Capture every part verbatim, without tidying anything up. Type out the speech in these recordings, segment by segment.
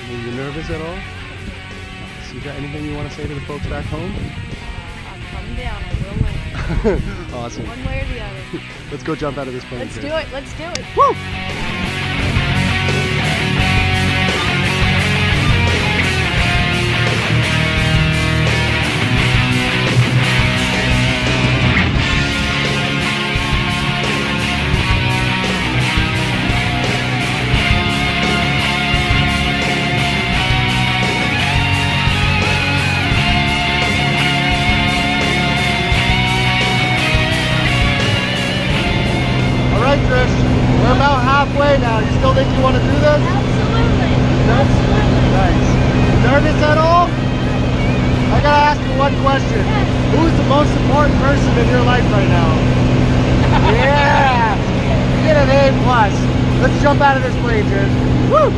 Are you nervous at all? So you got anything you want to say to the folks back home? I'm coming down. I will win. Awesome. One way or the other. Let's go jump out of this plane. Let's Chris. do it. Let's do it. Woo! Alright, Trish, we're about halfway now. You still think you want to do this? Absolutely. Absolutely. Nice. Nervous at all? I gotta ask you one question. Yes. Who's the most important person in your life right now? Yeah! You get an A plus. Let's jump out of this plane, Trish. Woo!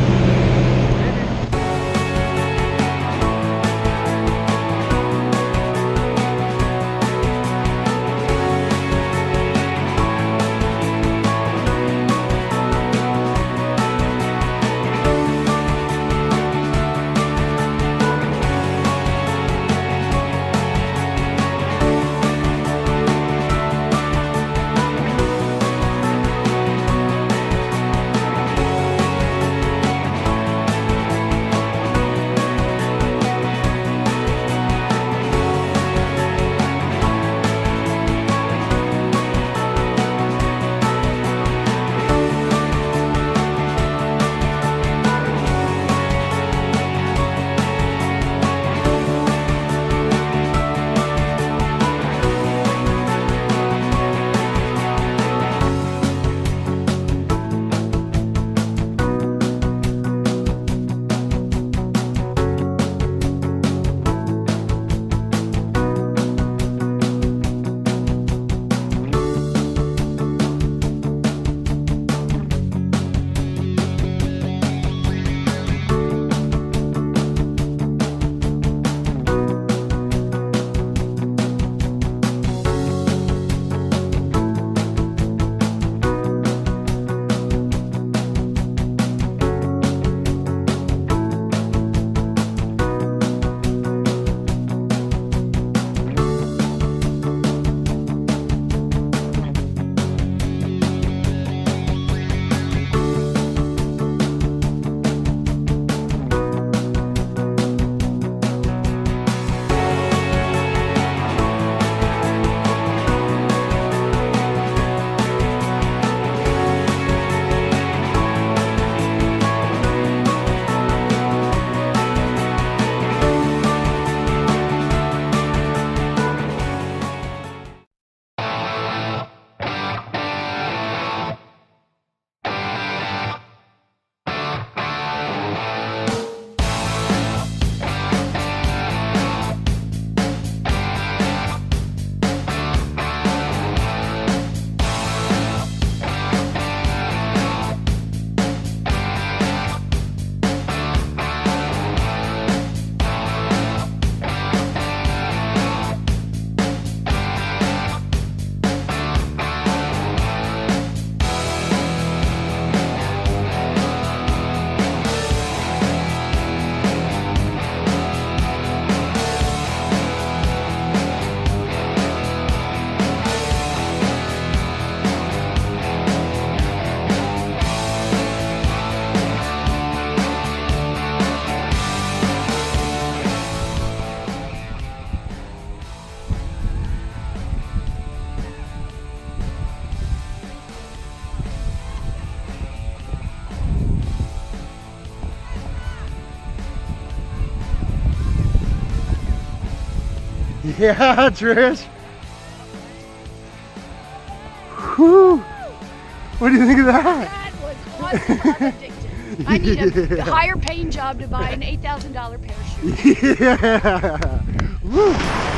Yeah, Trish. Whew. What do you think of that? That was awesome. I'm addicted. I need a Yeah. higher paying job to buy an eight thousand dollar parachute. Yeah. Woo.